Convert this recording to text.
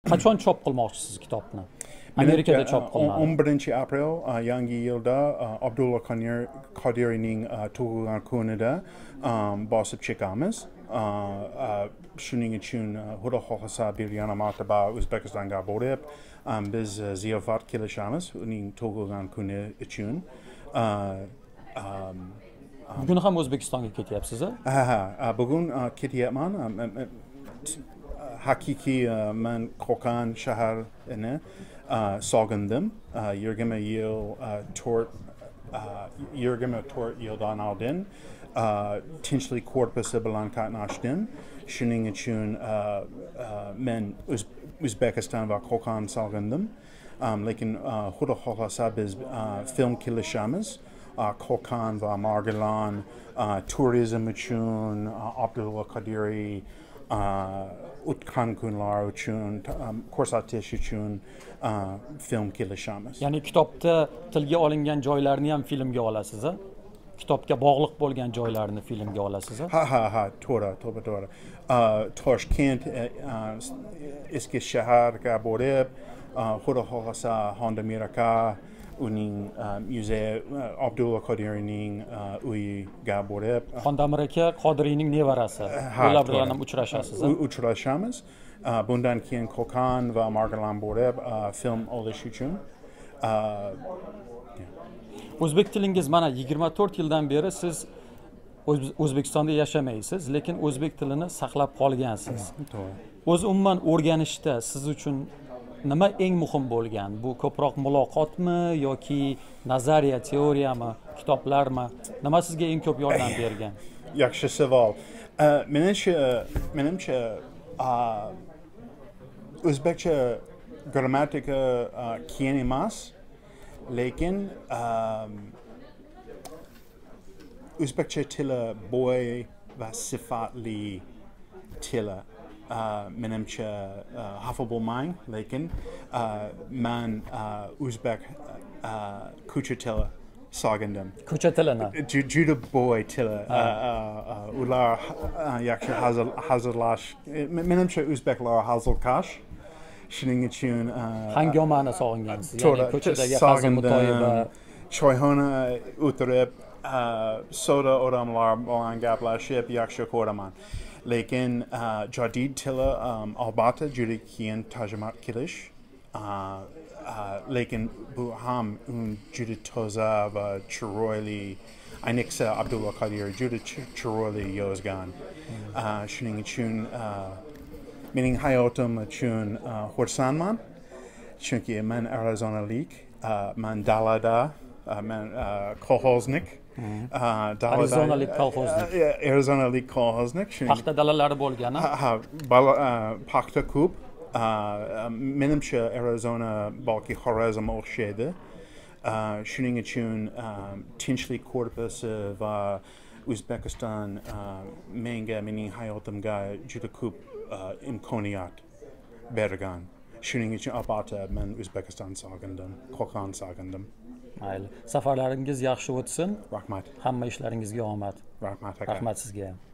Qachon chop qilmoqchisiz kitobni? Amerikada chop qilinadi. 11 aprel yangi yilda Abdulla Qodiriyning tug'ilgan kunida bosib chiqamiz. Shuning uchun Xudo xohlasa bir yana martaba O'zbekistonga borib, biz ziyofat qilishamiz uning tug'ilgan kuni uchun. Bugun ham O'zbekistonga ketyapsiz? Ha, bugun ketyapman. Haqiqiy men Qo'qon shaharini sog'indim. 24 yildan oldin Tinchlik korpusi bilan qatnashdim. Shuning uchun men O'zbekiston va Qo'qon sog'indim. Lekin Xudo xohlasa biz film qilishamiz. Qo'qon va Marg'ilon turizm uchun, Abdulla Qodiriy o'tgan kunlar uchun ko'rsatish uchun film qilishamiz. Ya'ni kitobda tilga olingan joylarni ham filmga olasiz, a? Kitobga bog'liq bo'lgan joylarni filmga olasiz, a? Ha, to'g'ri. Toshkent eski shaharga borib, Xudo xohlasa Xonda aka uning muzey Abdulla Qodiriyning uyiga borib, Xonda aka Qodiriyning nevarasi. Ular bilan ham uchrashasiz. Uchrashamiz. Bundan keyin Qo'qon va Marg'ilon borib film olish uchun. O'zbek tilingiz mana 24 yildan beri siz O'zbekistonda yashamaysiz, lekin o'zbek tilini saqlab qolgansiz. O'zi umuman o'rganishda siz uchun nima eng muhim bo'lgan? Bu ko'proq muloqotmi yoki nazariya, teoriyami, kitoblarmi? Nima sizga eng ko'p yordam bergan? Yaxshi savol. Menimcha o'zbekcha grammatika qiyin emas, lekin o'zbekcha tili boy va sifatli tili. Menimcha xafa bo'lmang, lekin men o'zbek ko'cha tili sog'indim. Ko'cha tilini. Juda boy tili. Ular yaxshi hazırlash. Menimcha o'zbeklar hazilkash. Shuning uchun hangomani sog'ingansiz. Ya'ni ko'chadagi hazil mutoyiba, choyxona o'tirib, soda odamlar bilan gaplashib yaxshi ko'raman. Lekin jadid tili albatta juda qiyin tarjima qilish. Lekin bu ham juda toza va chiroyli. Ayniqsa Abdulla Qodiriy juda chiroyli yozgan. Shuning uchun mening hayotim uchun xursandman. Chunki men arizonalik, men dalada, men kolxoznik. Arizonalik kolxoznik. Arizonalik kolxoznik. Paxta dalalari bo'lgan. Paxta ko'p. Menimcha Arizona balki Xorazm o'xshaydi. Shuning uchun Tinchlik korpusi va O'zbekiston menga, mening hayotimga juda ko'p imkoniyat bergan. Shuning uchun albatta men O'zbekiston sog'indim, Qo'qon sog'indim. Mayli. Safarlaringiz yaxshi o'tsin. Rahmat. Hamma ishlaringizga omad. Rahmat. Rahmat sizga.